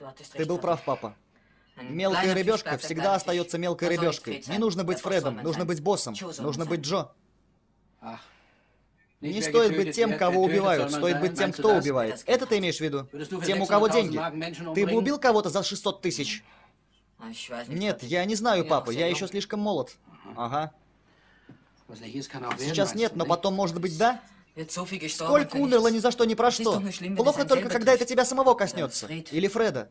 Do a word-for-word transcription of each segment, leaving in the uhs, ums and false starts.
Ты был прав, папа. Мелкая рыбешка всегда остается мелкой рыбешкой. Не нужно быть Фредом, нужно быть боссом, нужно быть Джо. Не стоит быть тем, кого убивают, стоит быть тем, кто убивает. Это ты имеешь в виду? Тем, у кого деньги. Ты бы убил кого-то за шестьсот тысяч? Нет, я не знаю, папа, я еще слишком молод. Ага. Сейчас нет, но потом, может быть, да? Сколько умерло ни за что, ни про что. Плохо только, когда это тебя самого коснется. Или Фреда.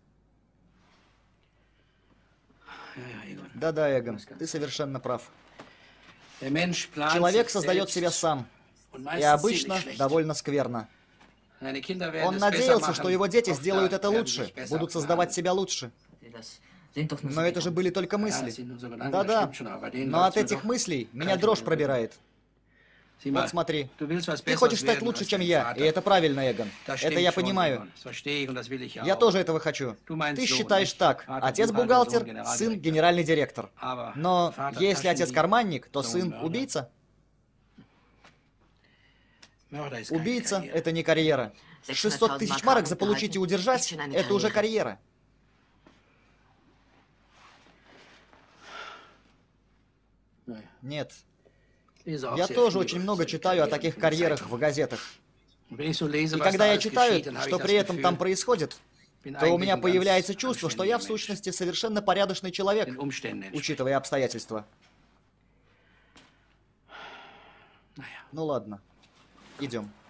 Да-да, Эгон, ты совершенно прав. Человек создает себя сам. И обычно довольно скверно. Он надеялся, что его дети сделают это лучше, будут создавать себя лучше. Но это же были только мысли. Да-да, но от этих мыслей меня дрожь пробирает. Вот смотри, ты хочешь стать лучше, чем я, и это правильно, Эгон. Это я понимаю. Я тоже этого хочу. Ты считаешь так. Отец бухгалтер, сын генеральный директор. Но если отец карманник, то сын убийца? Убийца — это не карьера. шестьсот тысяч марок заполучить и удержать — это уже карьера. Нет. Я тоже очень много читаю о таких карьерах в газетах. И когда я читаю, что при этом там происходит, то у меня появляется чувство, что я в сущности совершенно порядочный человек, учитывая обстоятельства. Ну ладно, идем.